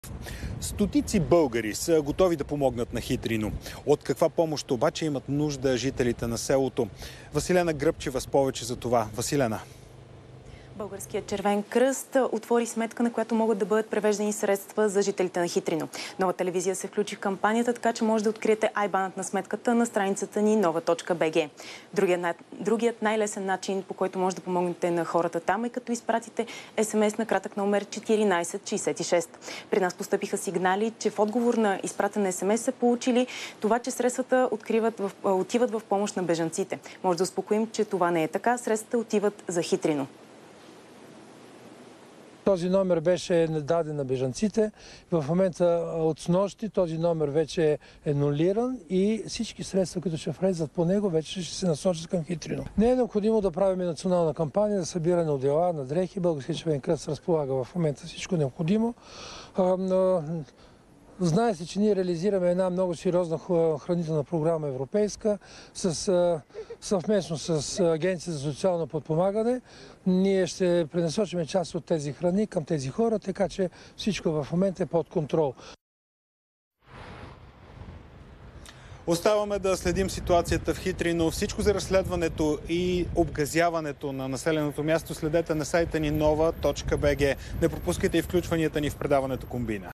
Стотици българи са готови да помогнат на Хитрино. От каква помощ обаче имат нужда жителите на селото? Василена Гръбчева с повече за това. Василена. Българският червен кръст отвори сметка, на която могат да бъдат превеждани средства за жителите на Хитрино. Нова телевизия се включи в кампанията, така че може да откриете айбанът на сметката на страницата ни nova.bg. Другият най-лесен начин, по който може да помогнете на хората там, е като изпратите СМС на кратък номер 1466. При нас постъпиха сигнали, че в отговор на изпратен СМС са получили това, че средствата отиват в помощ на бежанците. Може да успокоим, че това не е така. Средствата отиват за Хитрино. Този номер беше даден на бежанците. В момента от снощи този номер вече е нулиран и всички средства, които ще влезат по него, вече ще се насочат към Хитрино. Не е необходимо да правим национална кампания за събиране одеяла на дрехи. Българският червен кръст разполага в момента всичко необходимо. Знаете, че ние реализираме една много сериозна хранителна програма европейска съвместно с Агенция за социално подпомагане. Ние ще пренасочим част от тези храни към тези хора, така че всичко в момента е под контрол. Оставаме да следим ситуацията в Хитрино. Всичко за разследването и обгазяването на населеното място следете на сайта ни nova.bg. Не пропускайте и включванията ни в предаването Комбина.